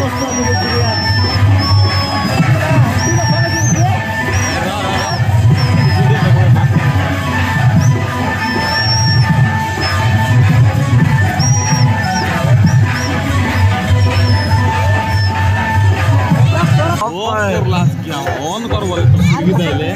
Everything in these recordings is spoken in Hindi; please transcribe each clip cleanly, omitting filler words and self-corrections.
ऑन करो सुविधा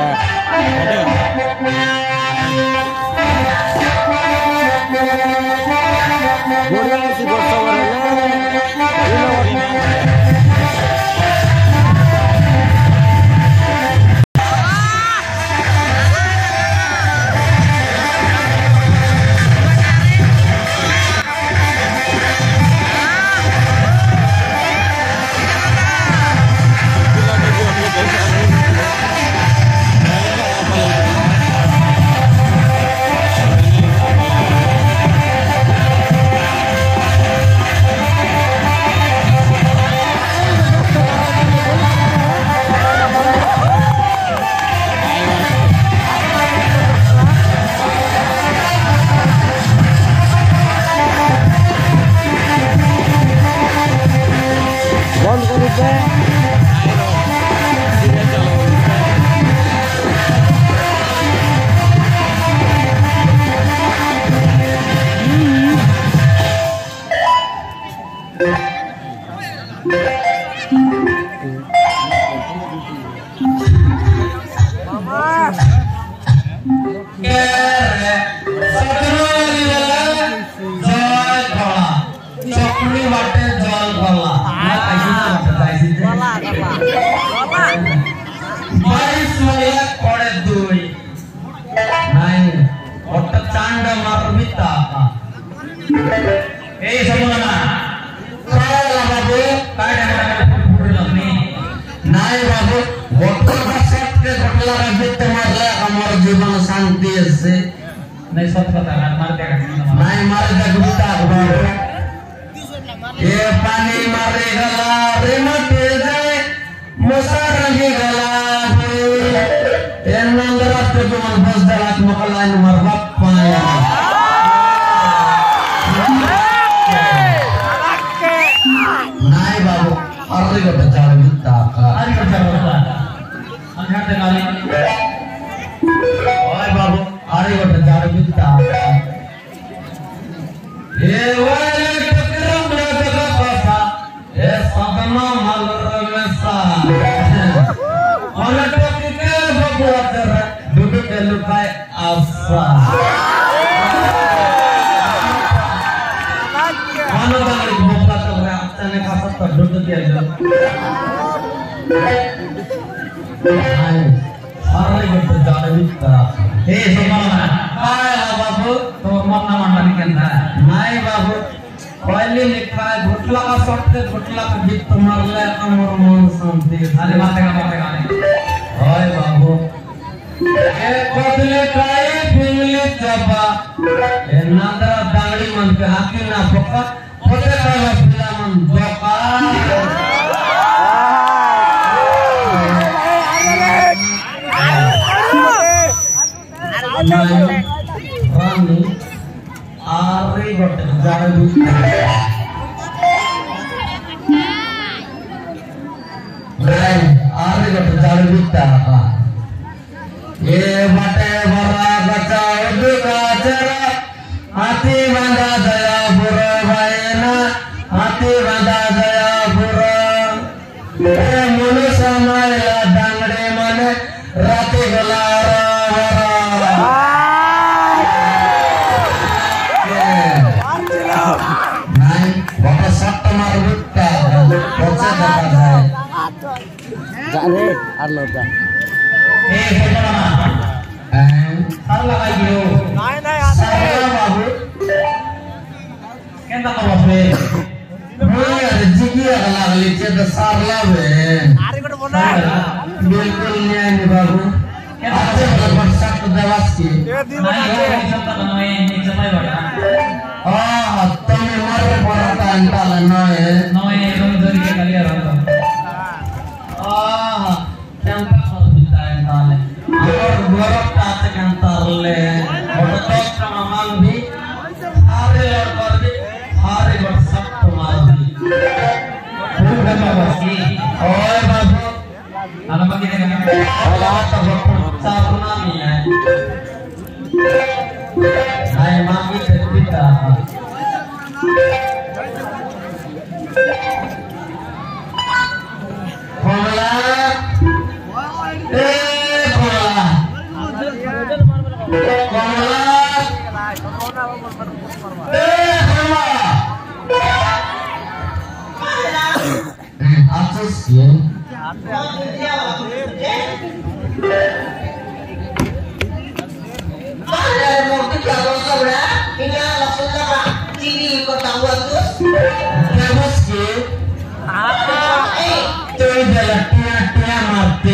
Oh, सतरवाली वाला जल खला चकड़ी बाटे जल खला मैं कैसे बोला 22 वाला कोड़े दुई नहीं और चांद मार बिता समझना काय बाबू काय नाई बाबू होटल का सेट के होटल का बित मारले हमार जीवन शांति से नहीं सब पता मार दे नहीं मार दे गुप्ता बाबू ये पानी मारे गला रे मते जाए मसा रंगी गला ये नंदरा तो मन बस दलात मकलाइन मर बाप पाया नाई बाबू अरे को बचाव बिता अरे को बचाव अंधाते गाली ओए बाबू अरे को बचाव बिता ये वाले टकरम ना जगह पासा ये सदमा मलर में सा और टक के बबुआ कर दूध के लुकाए आफा मानो बांगड़ी बबुआ कर रहा तने का सब दूध दिया जो हाय अरे को बचाव बिता हे समझना काय बाबू तो मरना मंडली के अंदर नाई बाबू पहले लिखा है घुटला का सबसे घुटला का गीत तुम्हार ले अमर मन शांति खाली बातें गाने ओए बाबू ए बदले काई पिंगली चबा ए नांदरा दांगड़ी मन पे हाथी ना पक्का होते का पिला मन जोका रानी आरे गोटे जाड़ू आरे गोटे जाड़ू बिता ये बाटे बरा बचा उदका चरा हाथी बांधा दया बुरो भाईना हाथी बांधा दया बुरो ये मनुष्य माया डांगड़े माने राती गला जाने आलो जा साला आइयो नहीं साला बाबू केंदा बाबू मोया जिगिया लागली छे त सारला बे अरे कोण बोला बिल्कुल न्याय नि बाबू आते बराबर सख्त दवास की ए दिन आते संता नय निचमय बटा तमे मारे पराता अंटाल नय एकदम जरी के कलिया रहतो कैंपा बिता अंटाल और गौरव तात कंतारले और तो माल भी हारे और कर भी हारे बड़ सख्त मार भी खूब बाबा की ओए बाबू अनबा की देखा बात तो चापना नहीं है हाय मांगी ते पिता कोमला ए कोमला कोमला ए कोमला आसुस ये मूर्ति क्या बोलता बड़ा ini langsung sama sini ketahuan terus terus ke तो जलतिया टिया मारते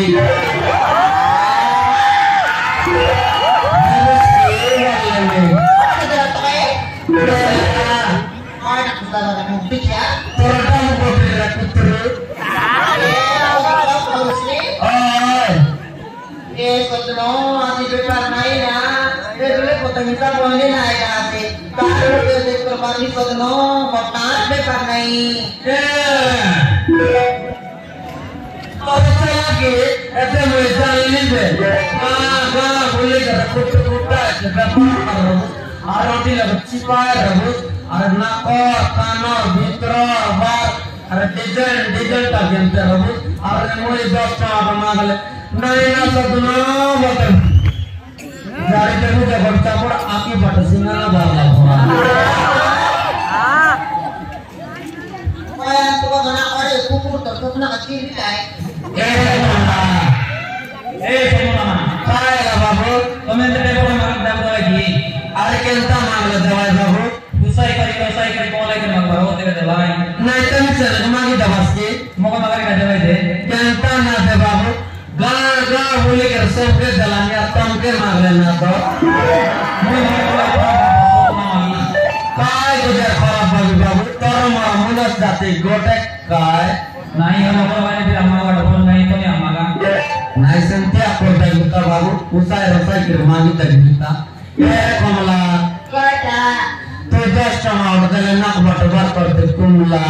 ऐसे मुझे लीजिए बोले आरोटी लग चिपाए रहू और नाको कानो भीतर बार और डिजाइन का गेमते रहू और मुझे 10 टका मांगले नहीं ना सदना बता Dari dulu jago campur aki pada singa bala. Kaya tuwa mana kaya kukur terus na kecil kai. semua nama. Kaya lah babu. Kami tidak boleh makan dapat lagi. Ari kenta mangla jawai babu. Usai kari mulai ke mak baru tidak ada lain. Naikan sel magi dabaski. Mau makan ada lagi. Kenta na de babu. Gar boleh kerja ke jalannya tamke mangla na to. Mau makan Kaya gujar kharap babu. Tor mulas jati gotek kaya. naik orang orang ini tidak mau ada orang naik itu yang makan. Nai sentia korda kita babu. Usai rasai kirmagi tadi kita. Komala. Kaya तो जस्ट हम बदले नाक बटबर कर दे कुमला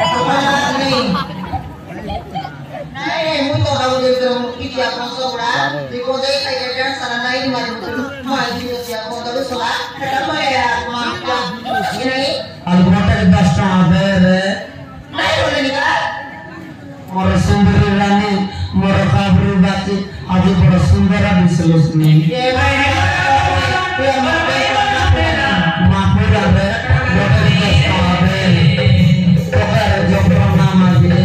नहीं मुझे तो हम देख रहे हैं कि क्या प्रोसेस हो रहा है देखो देख के क्या सारा नहीं मार जी से आप को तो सुना खत्म हो गया मां क्या ये नहीं al bote जस्ट आवे नहीं बोले निकाल मोर सुंदर रानी मोर खाबरू बाती आज बड़ सुंदर दिसलस नी ये भाई ये मत माफी आवे बोटे जस्ट आवे तो कर जो नाम आगे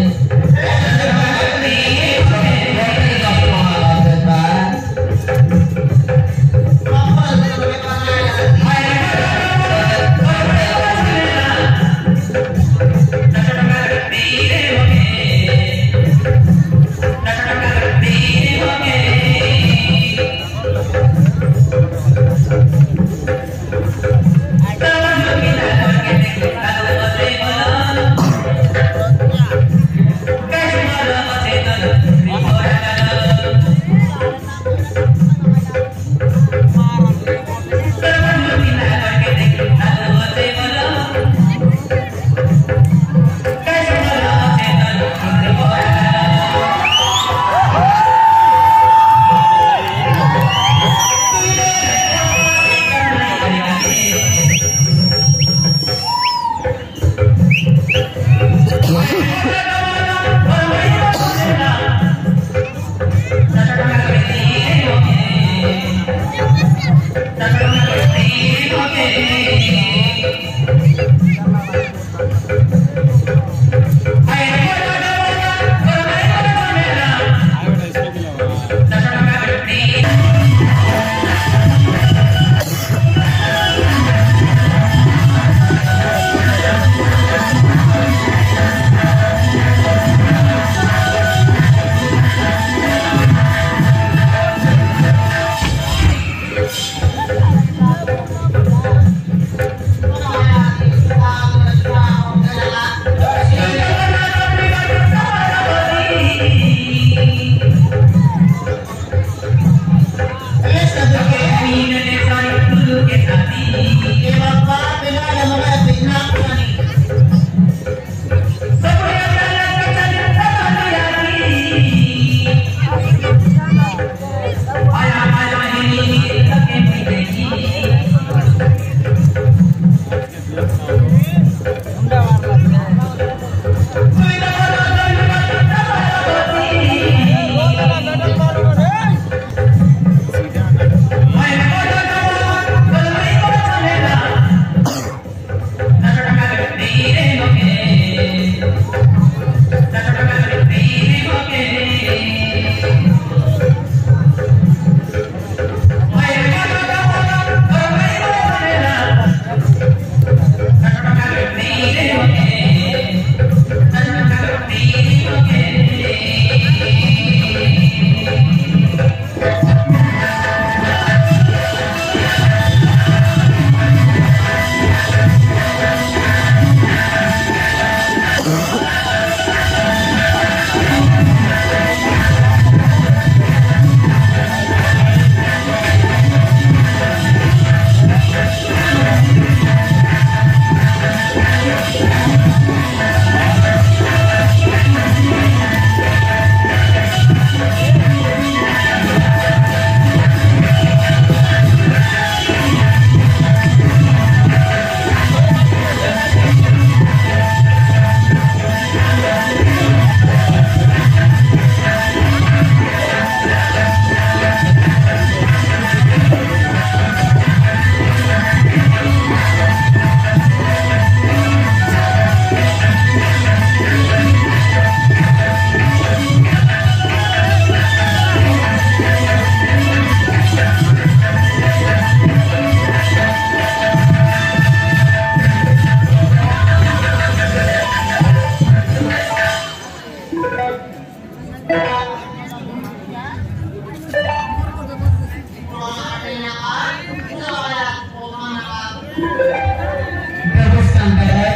Teruskan kayak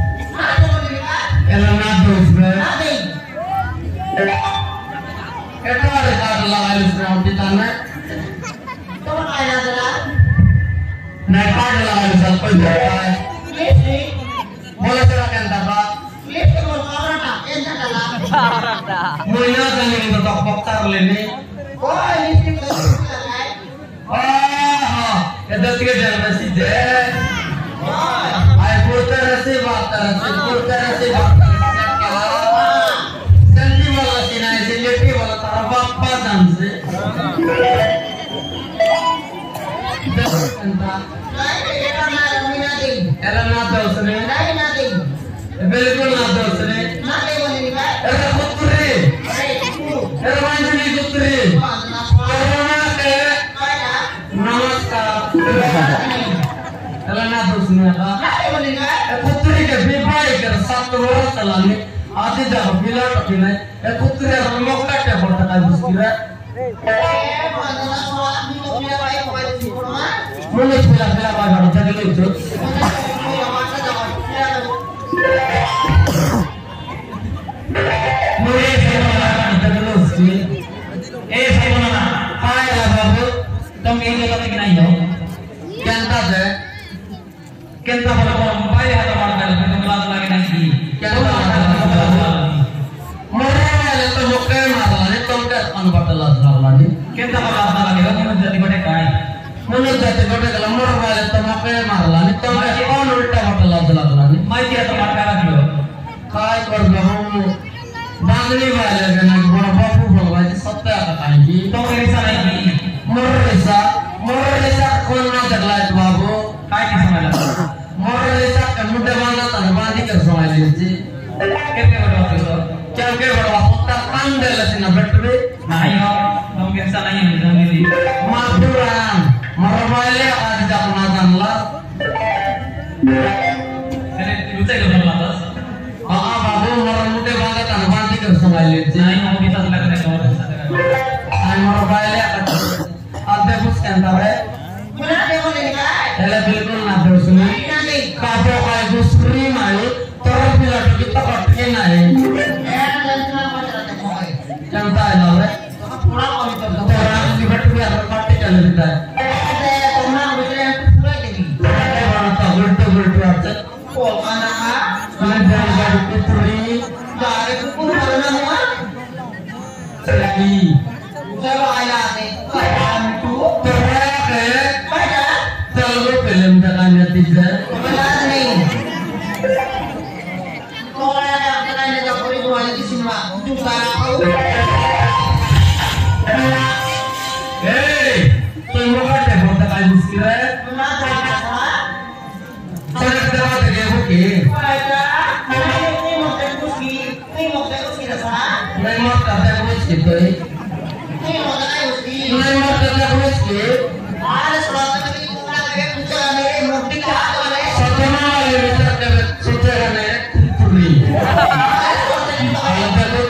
elang terus ber. Kita adalah halus di tanah. Naik adalah halus apa jalan. Boleh silakan dapat. Mulia kan ini betok poktar ini. Kita tiga jalan masih deh. Ayo putar sih bakar, putar sih bakar. Senti malah sinai sendiri malah terabak padan sih. Elang nada usne. Bilkul nada usne. Elang putri. Elang manjuli putri. Corona ke. Namaskar. Elang nada usne apa? Putri ke bibai ke satu orang selani. Adi dah bila tak bila. Putri orang mokta ke berta kai buskira. Mulut bila bagai jadi lucu. Mulut bila jadi lucu. Saya mau nanya. Hai lah babu. Tong ini kita kena yo. Kenta je. Kita kalau mobile atau modal kita kelas lagi nanti. Mereka itu bukan masalah ini tongkat anbatalah lagi. Kita kalau lagi kan menjadi pada kai. Mulut jadi pada kalau mereka itu makai masalah ini tongkat on ulta batalah lagi. Mai dia tempat kalah dulu. Kai kerja kamu. Bangli wala dengan guna babu bawa itu satu kali. Tong ini sana ini. Mereka kona jalan babu. Kai di sana. Mereka kemudian mana tanpa dikerjakan lagi. Kita berdoa dulu. Jangan berdoa putar pandai lah sih nampaknya. Nah yo, tong ini sana ini tong ini. Maduran, merbalik ada penatan lah. Jadi lucu itu terbatas. Babu meremute banget tanpa dikerjakan lagi. Nah ini mau kita silakan ekor. Saya merbalik ada bus kentare. Hele bilkul nada usne. Kapo kai bus primai. Terus bila kita pakai naik. Contoh aja, orang di batu yang terpakai kalau kita. Orang tahu betul aja. Menjadi dari putri. Lagi. Terakhir. Kalau film dengan netizen. Hey, tunggu aja buat kayu sirat. Saya dapat dia bukti. Memang kata bukti tu. Memang kata bukti. Satu malam kita dapat secara putri. Kalau betul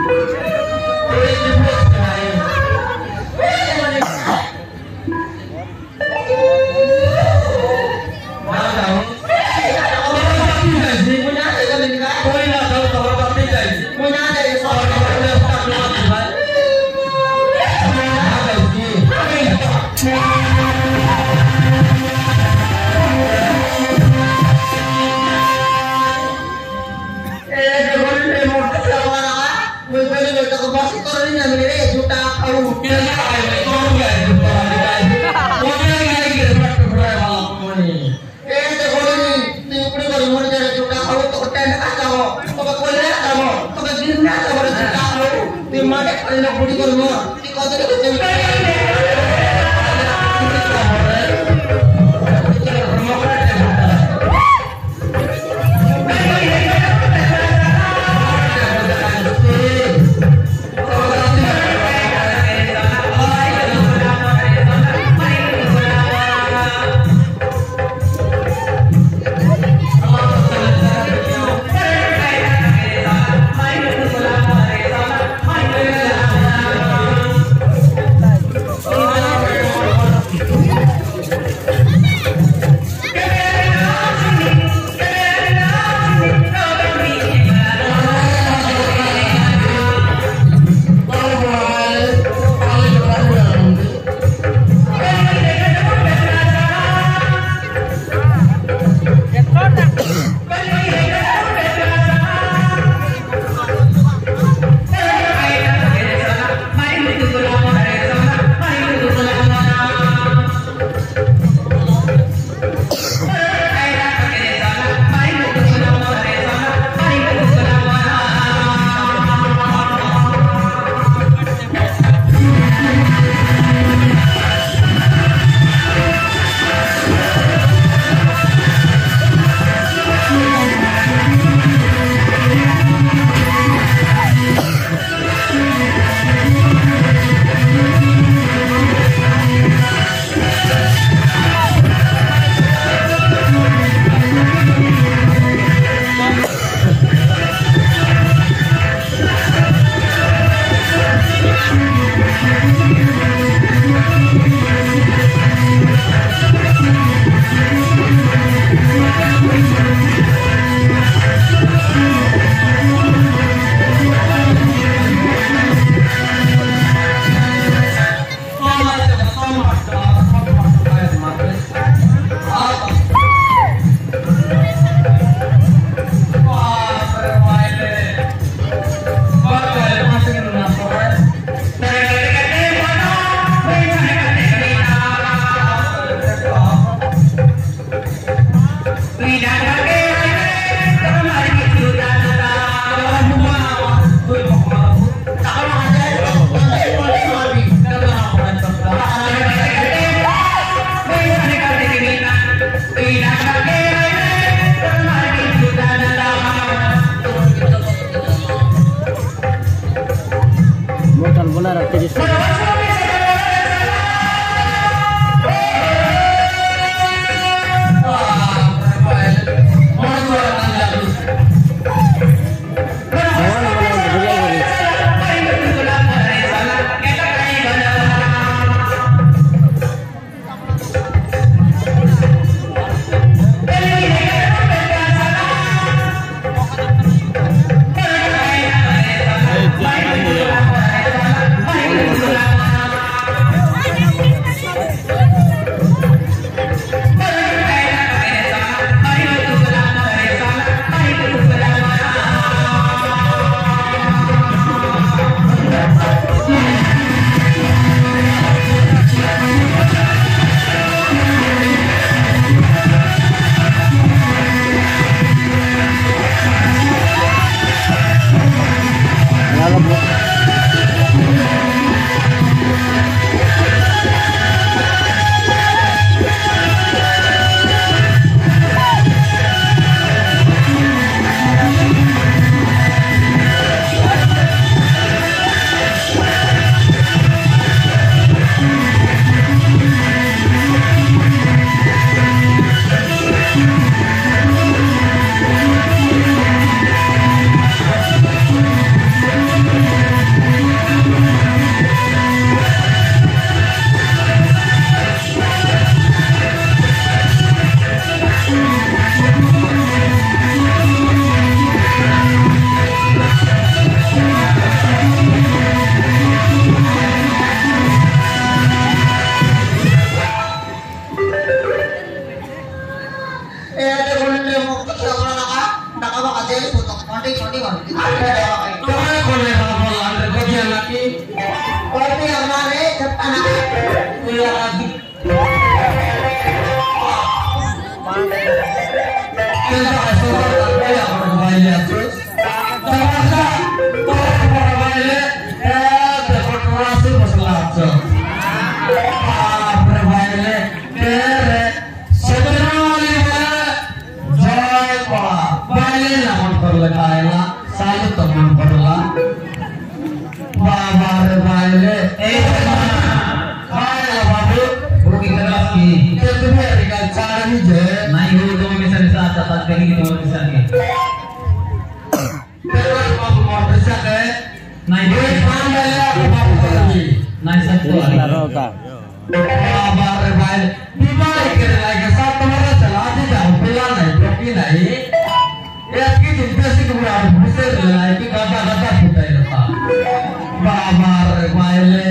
Jangan ya. kuliah lagi. Kita esok tak ya berbahaya terus. Terasa berbahaya, berkontrasi masalah. Berbahaya, sebenarnya joy pola. Bahaya namun perlekailah, saya teman perlah. Babar bahaya, kaya babu, rugi kerasi. Itu dia dengan cara ni je. Naik dulu tuh misalnya saat saat kali gitu misalnya. Terus babu mau besar deh. Naik dulu. Pandai ya babu lagi. Naik satu lagi. Babar bahaya. Di balik kerja lagi satu orang celaka jauh pelan naik, bloki naik. Ya kita pasti kemudian besar naik itu kata-kata putai letak. Babar bahaya.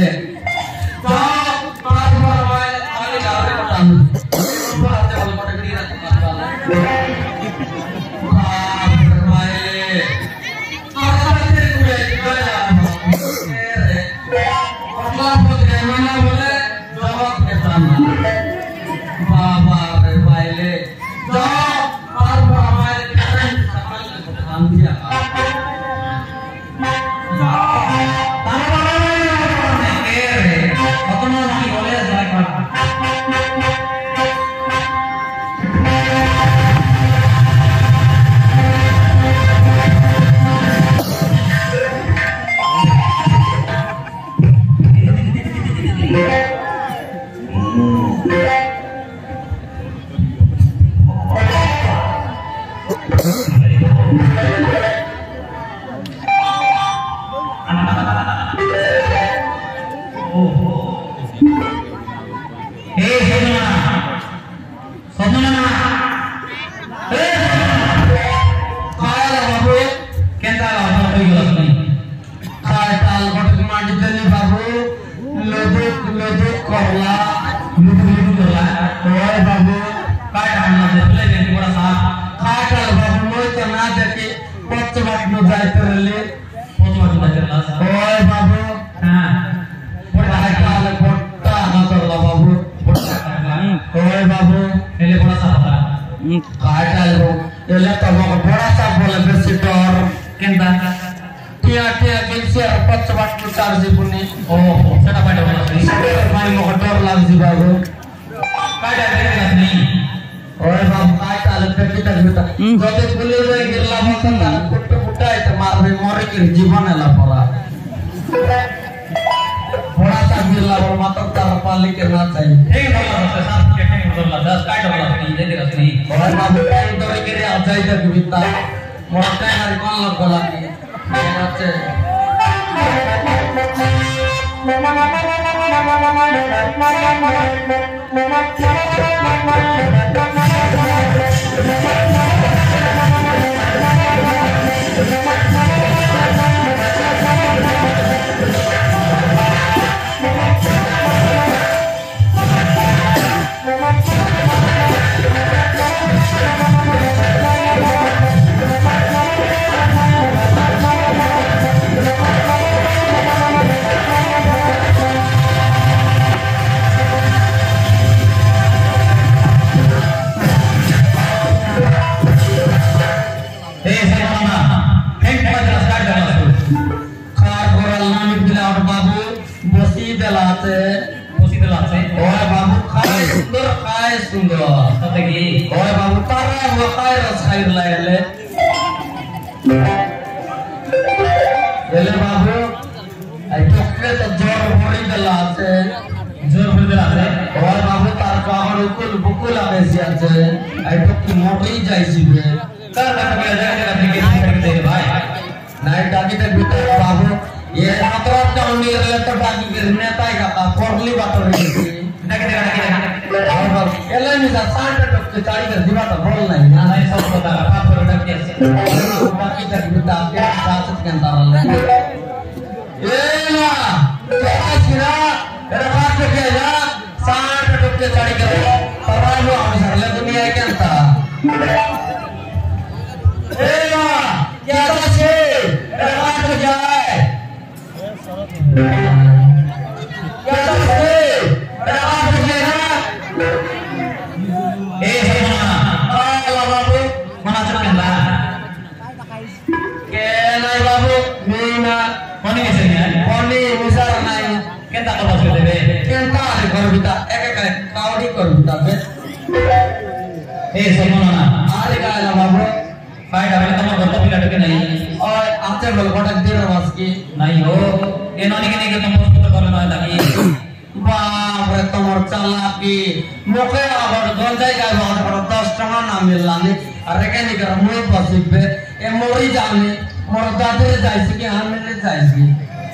तो बस देवे केंता आले करबिता एक कावडी करबिता बे ए समोना आले कायला बाबू काय डाले तमर गप्पा पिला टके नाही और आमचे बलकोटा दीड वाज की नाही हो ए नॉनी के नहीं तुम हॉस्पिटल कर ना ताकि बाप रे तमर चालाकी मोके आवर दोन जाय काय बाबू 10 टका ना मिलला नी अरे के नहीं कर मुई बसिबे ए मोरी जाने मोर दादे जायसी की हम मिले जायसी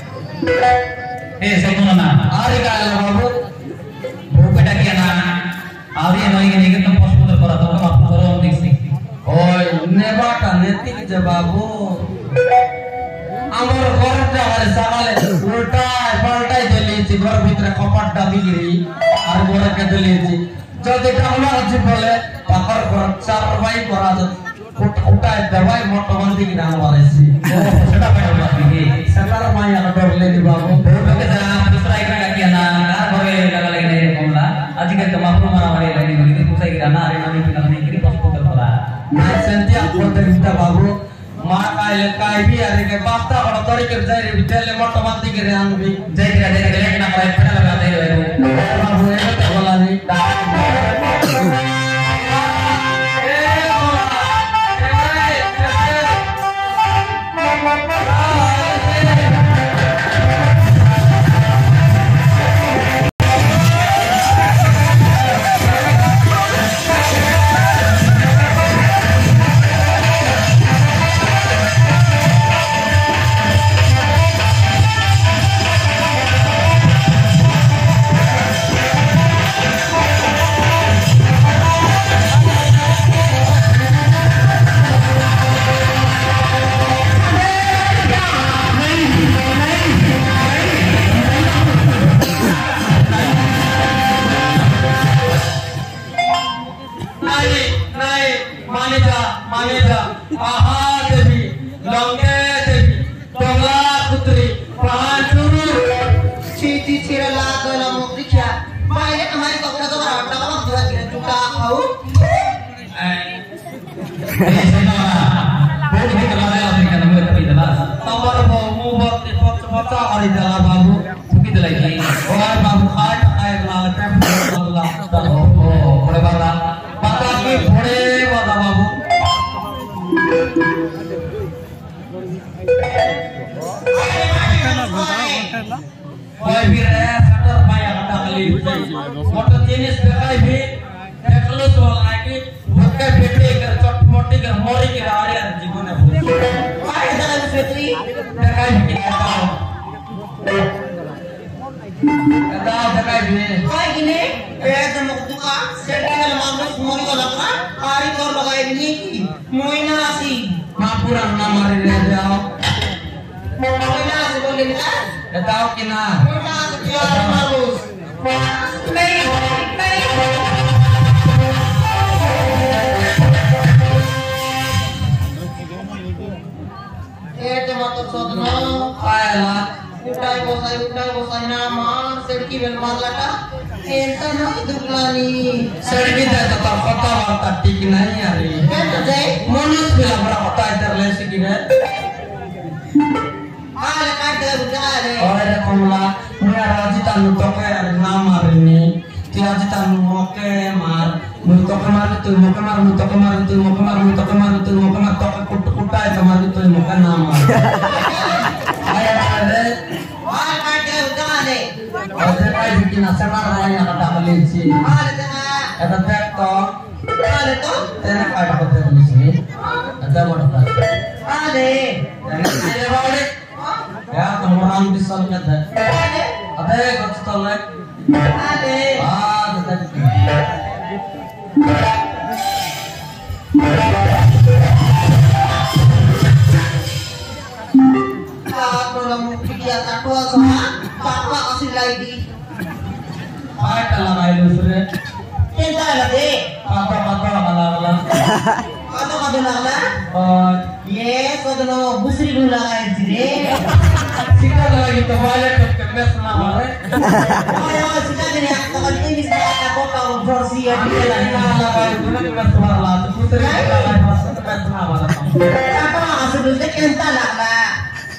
ए समोना आले कायला बाबू वो बेटा क्या ना आवी नॉनी के नहीं तुम हॉस्पिटल कर तो आप करो देखसी ओय नेबाटा नेतिक जे बाबू আমার ঘর যাওয়ার সামালে উল্টায় পাল্টাই দিয়েছি ঘর ভিতরে কপাটটা বিগড়ি আর ঘরকে দিয়েছি যদি কামলা আছে বলে পাকার ঘর চার ভাই করা উঠায় দেওয়াই মোটো বন্দি কি নাম মারেছি সেটা পাইলো আপনি সকাল মাইয়া ডরলে দি বাবু ওকে যা दूसरा एक का क्या ना कार भरे लगा लगे कमला आजकल तो माफू मारा मारे लगे बोली दूसरा एक ना अरे नॉनी की नहीं करी हॉस्पिटल करा না সেন্টি আপন দিতা বাবু মা কাইলে কাইবি আরে কে বাস্তা বড় তরি কে যাই রে বিটেলে মোটো বন্দি করে আনবি जय किरा जय किरा ना पाए फटा लगा दे বাবু এটা বলা নি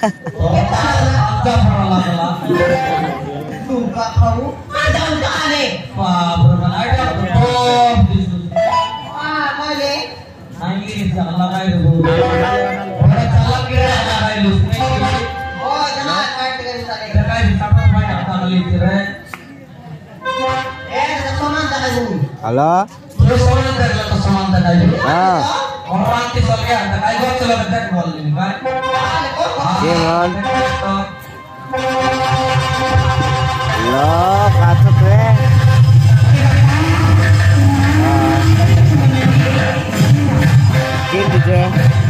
Agak perlahan-lahan. Suka kau. Ada untuk aneh. Wah, berapa ada betul di situ. Wah, boleh. Nanti jangan lakai dulu. Orang salah kira lakai dulu. Oh, jangan main dengan sana. Lakai di sana banyak kali cerai. Tetap semangat dulu. Halo. Terus orang dari lepas semangat aja. Ah. Orang di soalnya ada kayak gue coba betul bol ini kan. Gimon. Halo, katut we. Gitu je.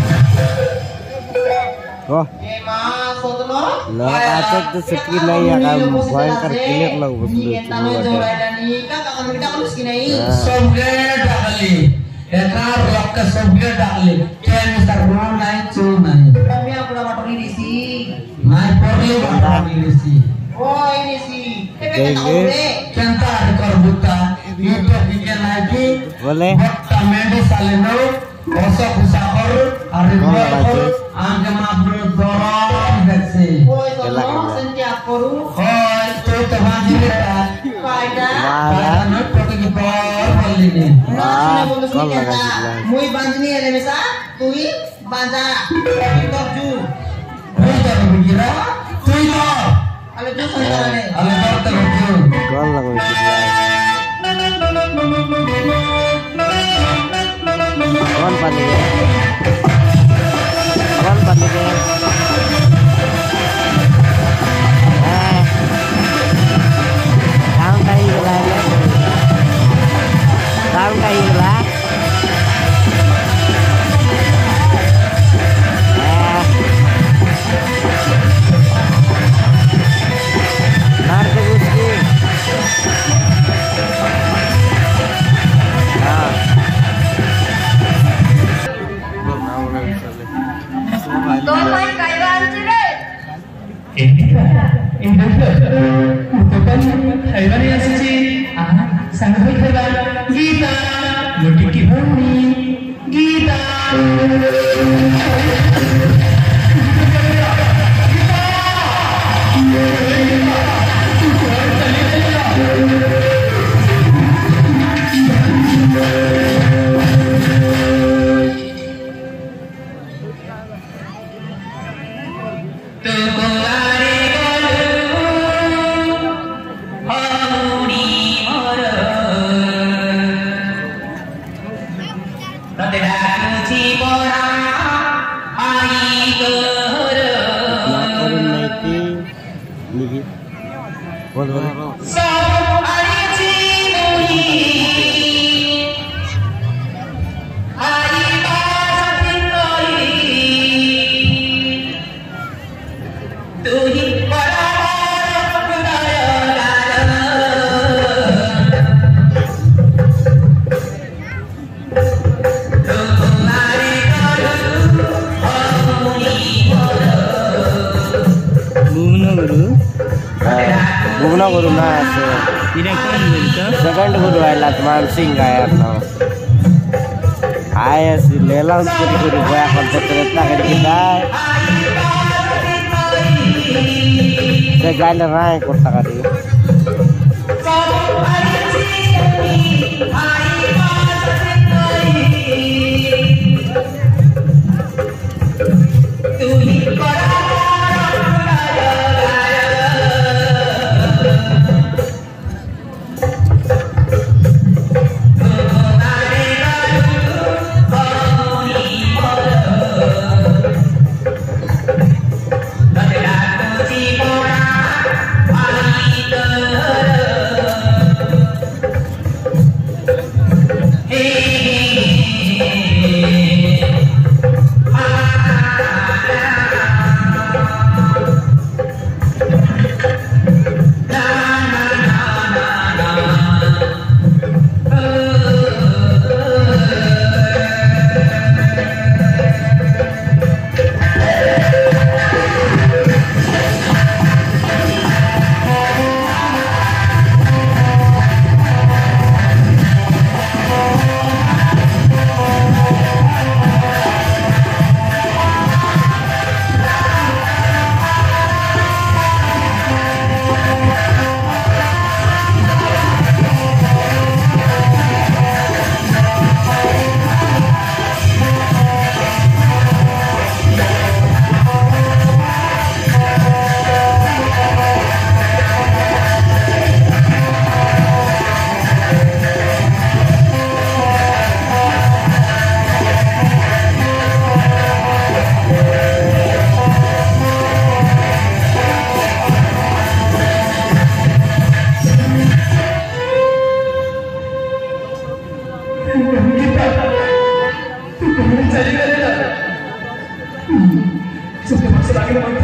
Oh, Masuk dulu. lo katut tuh skin ya kamu भयंकर क्लियर लग बस Tama लो jo dan ika kakak kita kan miskin ai. Software डाली एकार लॉक का software डाली क्या mister one nine two nine Kami aku dapat ini sih. Nine पढ़ले बात ini sih Oh, ini sih. Kita Jadi, tahu deh. Cantar ekor buta YouTube bikin lagi boleh. Bota mendi saleno Osok usahor Hari Oh, buat bagus. Angke mabrur dorong Deksi Oh, itu Kelak, mau kelak. setiap koru. Hoi Itu teman kita Faida. Mana? Karena pakai kipor Bol ini Wah, bonus kau ni lah kata. kasih bilang. Mui banjini ada mesa. Tui banja. Tiktok ju. Twitter begira Twitter Kalau ju sekarang ni. Ale dokter itu Kau lah kasih bilang. Kawan panik ya. Kawan panik ya. Kamu kayak gila ya. Kamu kayak gila. Narte gusti. Toman kailan sila? Haywan asisi sangat haywan Gita Yotiki Boni Gita Boleh, boleh. Bugno guru na ase. Second guru aila tamam sing gaya no. Aya si lela uskuri guru gaya konte tereta kadi kita. Se gaila rai korta kadi. sebagai